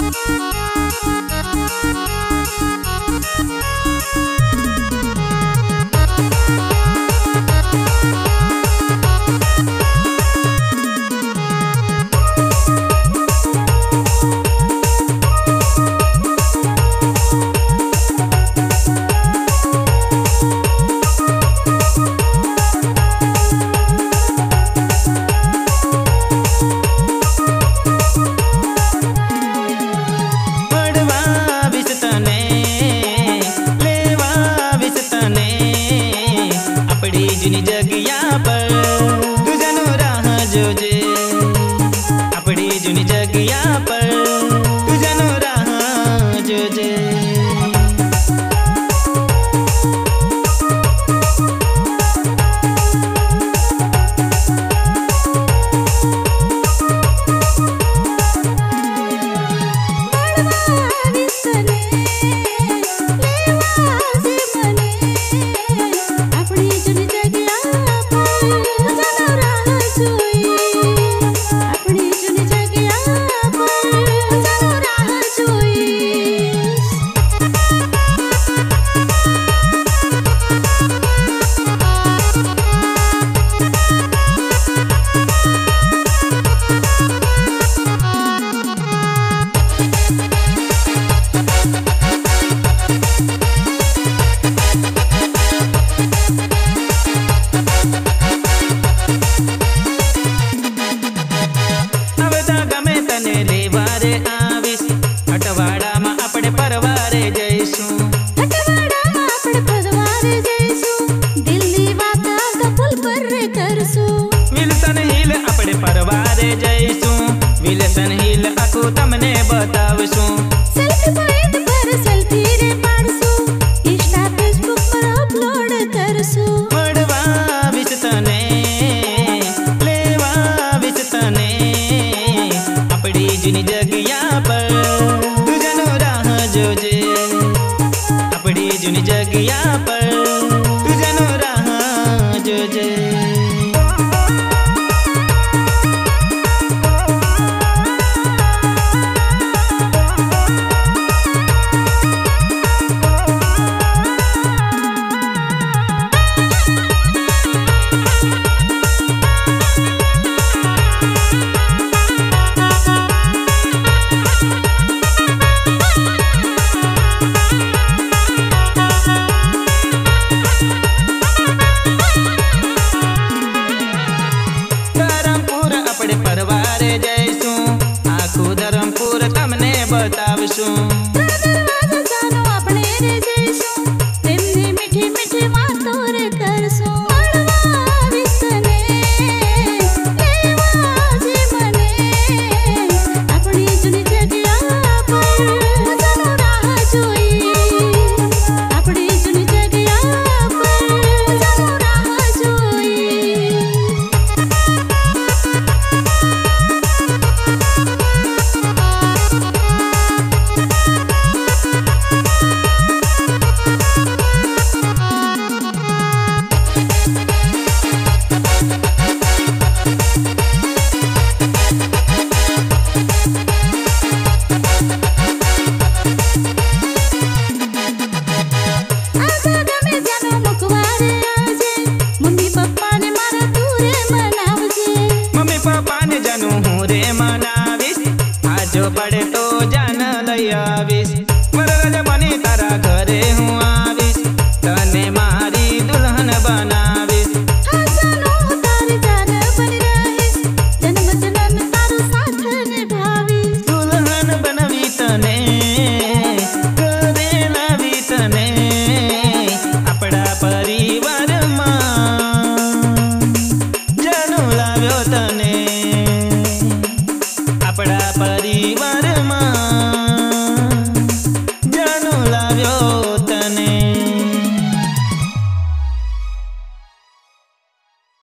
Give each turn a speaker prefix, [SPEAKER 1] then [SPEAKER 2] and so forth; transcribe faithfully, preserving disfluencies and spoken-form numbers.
[SPEAKER 1] जुनी जगिया पर तू जनो राह जोजे, अपनी जुनी जगिया पर तू जनो राह जोजे। विल्सन हिल अपने परवारे जैसू, विल्सन हिल अकु तमने बतावसू।
[SPEAKER 2] सेल्फी पॉइंट पर सेल्फी रे पाडसू, इंस्टा फेसबुक पर अपलोड करसू।
[SPEAKER 1] मडवा विसतने लेवा विसतने, अपनी जुनी जगिया पर तू जनो राह जोजे, अपनी जुनी जगिया पर तू जनो राह जोजे। परवारे जैसू आखू धर्मपुर तमने बतावसू।
[SPEAKER 2] दरवाजा जानो अपने रे जैसू, तेमने मीठी मीठी बातों रे करसू। मडवा विसने लेवा जे मने, अपनी जुनी जगिया पर जानो राह जोई, अपनी जुनी जगिया पर जानो राह जोई। जो पड़े तो जान लई आविस, मरगज बनी तारा घरे हूँ आविस, तने मारी दुल्हन बनाविस। हसनो तारी जान बनी रहिस, जन्म जन्म तारो साथ निभाविस।
[SPEAKER 1] दुल्हन बनवी तने घरे लावी तने, अपना परिवार मां जनु लाव्यो तने, अपना परिवार मां।